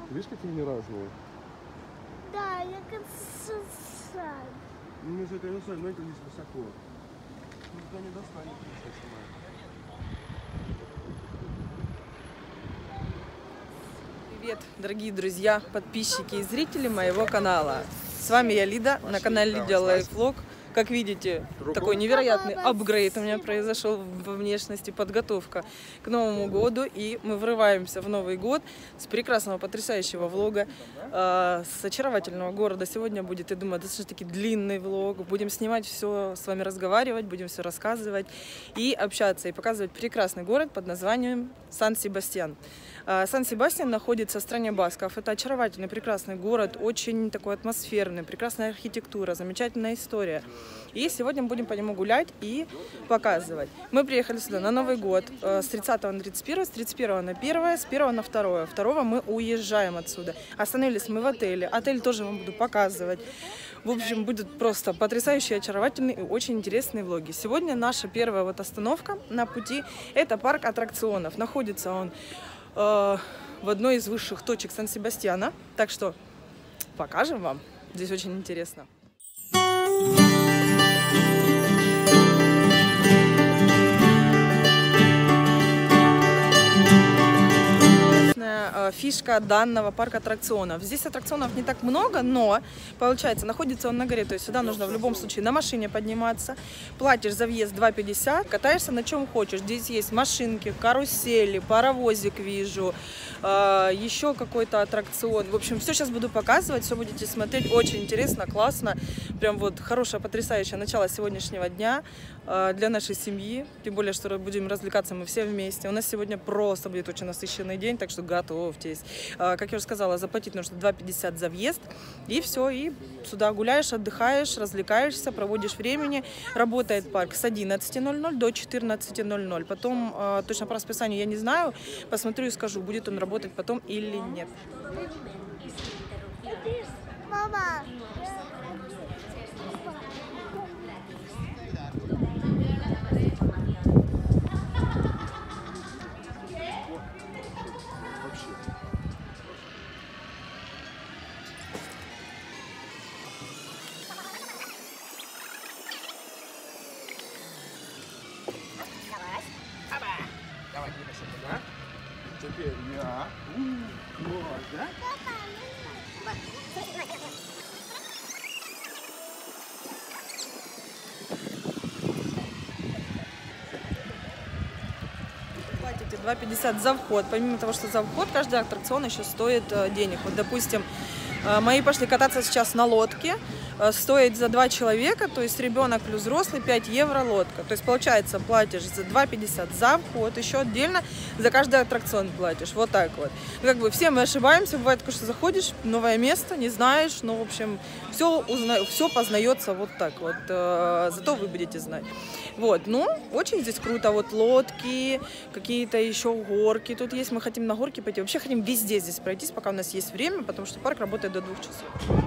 Видишь, какие они разные? Да, я как сосать. Ну, если это высоко, но это здесь высоко. Ну, туда не достанет, если снимать. Привет, дорогие друзья, подписчики и зрители моего канала. С вами я, Лида, на канале Лидия Лайфлог. Как видите, такой невероятный апгрейд у меня произошел во внешности, подготовка к Новому году. И мы врываемся в Новый год с прекрасного, потрясающего влога, с очаровательного города. Сегодня будет, я думаю, достаточно-таки длинный влог. Будем снимать все, с вами разговаривать, будем все рассказывать и общаться, и показывать прекрасный город под названием Сан-Себастьян. Сан-Себастьян находится в стране Басков. Это очаровательный, прекрасный город, очень такой атмосферный, прекрасная архитектура, замечательная история. И сегодня мы будем по нему гулять и показывать. Мы приехали сюда на Новый год с 30 на 31, с 31 на 1, с 1 на 2. 2 мы уезжаем отсюда. Остановились мы в отеле. Отель тоже вам буду показывать. В общем, будет просто потрясающий, очаровательный и очень интересные влоги. Сегодня наша первая остановка на пути – это парк аттракционов. Находится он в одной из высших точек Сан-Себастьяна. Так что покажем вам. Здесь очень интересно. Фишка данного парка аттракционов. Здесь аттракционов не так много, но, получается, находится он на горе, то есть сюда нужно в любом случае на машине подниматься. Платишь за въезд 2,50, катаешься на чем хочешь. Здесь есть машинки, карусели, паровозик вижу, еще какой-то аттракцион. В общем, все сейчас буду показывать, все будете смотреть. Очень интересно, классно. Прям вот хорошее, потрясающее начало сегодняшнего дня для нашей семьи. Тем более, что будем развлекаться мы все вместе. У нас сегодня просто будет очень насыщенный день, так что готовьтесь. Как я уже сказала, заплатить нужно 2,50 за въезд. И все, и сюда гуляешь, отдыхаешь, развлекаешься, проводишь времени. Работает парк с 11:00 до 14:00. Потом, точно по расписанию я не знаю, посмотрю и скажу, будет он работать потом или нет. Мама! Давай, двигайся туда. Теперь я. Вот, да? Платите 2,50 за вход. Помимо того, что за вход, каждый аттракцион еще стоит денег. Вот, допустим, мои пошли кататься сейчас на лодке. Стоит за 2 человека, то есть ребенок плюс взрослый, 5 евро лодка. То есть получается, платишь за 2,50 за вход, еще отдельно за каждый аттракцион платишь. Вот так вот. Ну, как бы все мы ошибаемся, бывает такое, что заходишь в новое место, не знаешь, но в общем все познается вот так вот. Зато вы будете знать. Вот, ну, очень здесь круто. Вот лодки, какие-то еще горки тут есть. Мы хотим на горки пойти. Вообще хотим везде здесь пройтись, пока у нас есть время, потому что парк работает до 2 часов.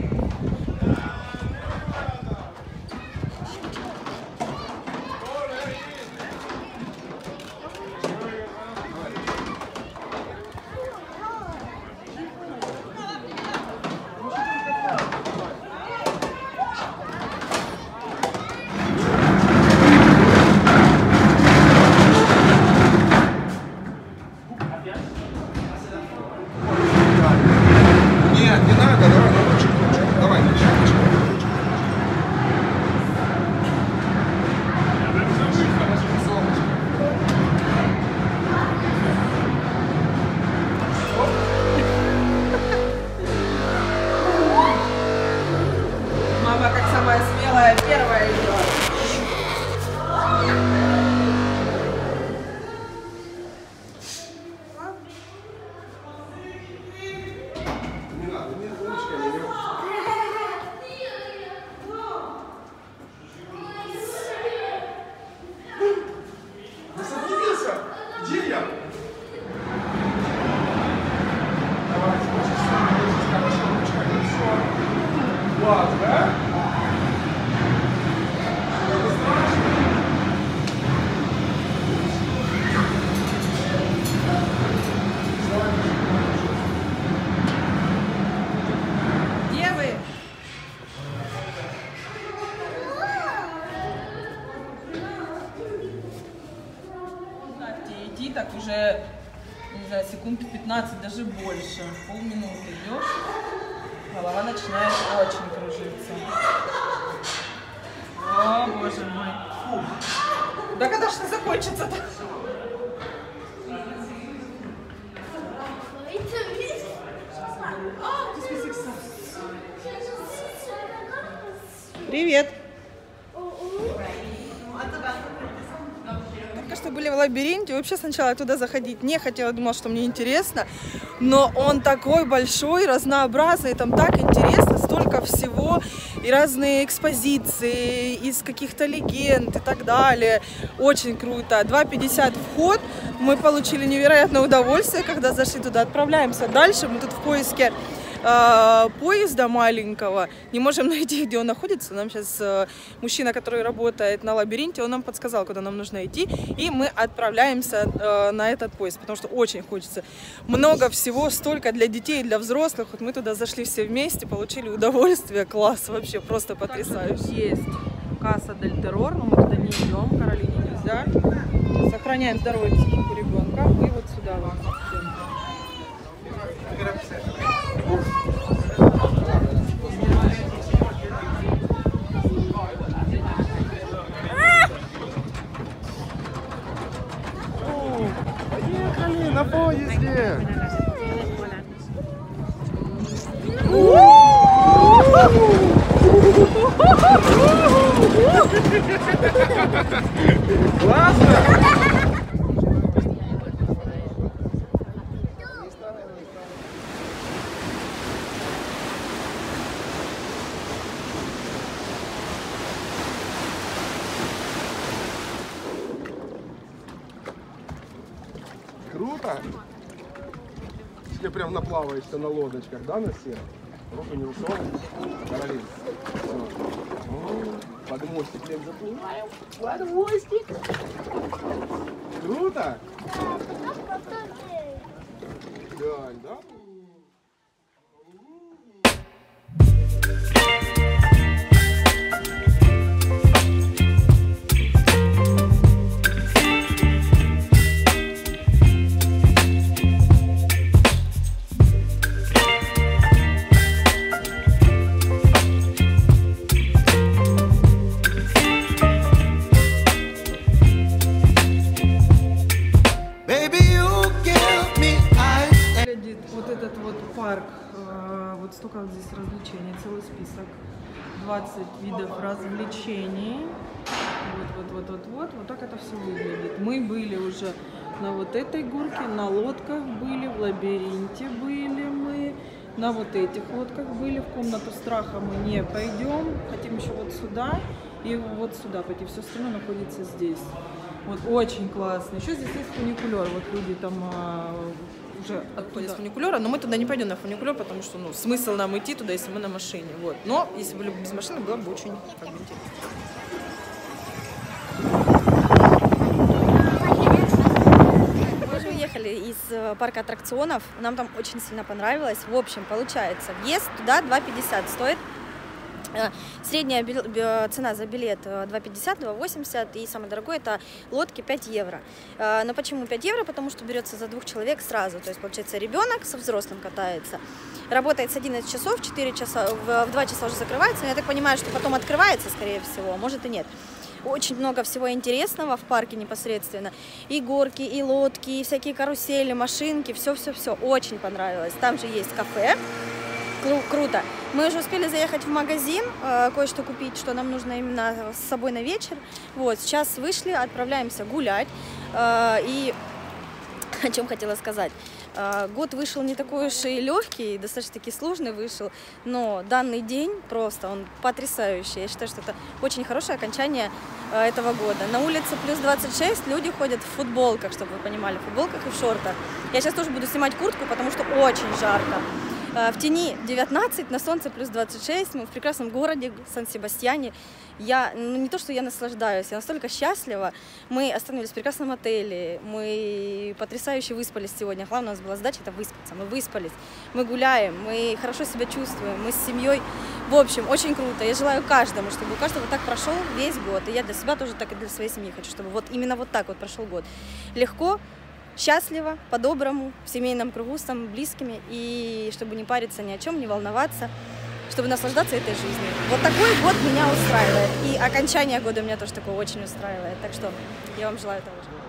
Нет, не надо, давай, ручек. Давай, Мама, как самая смелая, первая идет. Где я? Давай, класс, да? так уже, не знаю, секунд 15, даже больше. Полминуты идешь, голова начинает очень кружиться. О, боже мой. Да когда ж это закончится-то? Привет! Только что были в лабиринте. Вообще сначала я туда заходить не хотела, думала, что мне интересно. Но он такой большой, разнообразный, там так интересно, столько всего. И разные экспозиции из каких-то легенд и так далее. Очень круто. 2,50 вход. Мы получили невероятное удовольствие, когда зашли туда. Отправляемся дальше. Мы тут в поиске поезда маленького, не можем найти, где он находится. Нам сейчас мужчина, который работает на лабиринте, он нам подсказал, куда нам нужно идти, и мы отправляемся на этот поезд, потому что очень хочется. Много всего, столько для детей и для взрослых. Вот мы туда зашли все вместе, получили удовольствие, класс, вообще просто потрясающе. Есть Касса дель Террор, но мы туда не идем, Каролине нельзя. Сохраняем здоровье психику ребенка, и вот сюда вот. Поехали на поезде! Классно! Круто! Ты прям наплаваешься на лодочках, да, на все? Руку не ушел. Каролин. Под мостик прям заплываем. Под мостик. Круто! Да, да? Вот этот вот парк, вот столько здесь развлечений, целый список, 20 видов развлечений, вот так это все выглядит. Мы были уже на вот этой горке, на лодках были, в лабиринте были мы, на вот этих лодках были, в комнату страха мы не пойдем, хотим еще вот сюда и вот сюда пойти, все остальное находится здесь. Вот очень классно. Еще здесь есть фуникулер, вот люди там уже отходят с фуникулера, но мы туда не пойдем на фуникулер, потому что, ну, смысл нам идти туда, если мы на машине, вот. Но если были бы без машины, было бы очень интересно. Мы же уехали из парка аттракционов, нам там очень сильно понравилось. В общем, получается, въезд туда 2,50 стоит. Средняя цена за билет 2,50, 2,80, и самое дорогое это лодки 5 евро. Но почему 5 евро? Потому что берется за 2 человек сразу, то есть получается ребенок со взрослым катается. Работает с 11 часов, 4 часа, в 2 часа уже закрывается, но я так понимаю, что потом открывается, скорее всего, может и нет. Очень много всего интересного в парке непосредственно. И горки, и лодки, и всякие карусели, машинки, все-все-все. Очень понравилось. Там же есть кафе. Круто. Мы уже успели заехать в магазин, кое-что купить, что нам нужно именно с собой на вечер. Вот, сейчас вышли, отправляемся гулять. И о чем хотела сказать. Год вышел не такой уж и легкий, достаточно-таки сложный вышел, но данный день просто, он потрясающий. Я считаю, что это очень хорошее окончание этого года. На улице плюс 26, люди ходят в футболках, чтобы вы понимали, в футболках и в шортах. Я сейчас тоже буду снимать куртку, потому что очень жарко. В тени 19, на солнце плюс 26, мы в прекрасном городе Сан-Себастьяне. Я, не то, что я наслаждаюсь, я настолько счастлива. Мы остановились в прекрасном отеле, мы потрясающе выспались сегодня. Главное, у нас была задача — это выспаться. Мы выспались, мы гуляем, мы хорошо себя чувствуем, мы с семьей. В общем, очень круто. Я желаю каждому, чтобы у каждого так прошел весь год. И я для себя тоже так и для своей семьи хочу, чтобы вот именно вот так вот прошел год. Легко, счастливо, по-доброму, в семейном кругу, с самыми близкими, и чтобы не париться ни о чем, не волноваться, чтобы наслаждаться этой жизнью. Вот такой год меня устраивает. И окончание года меня тоже такое очень устраивает. Так что я вам желаю того же.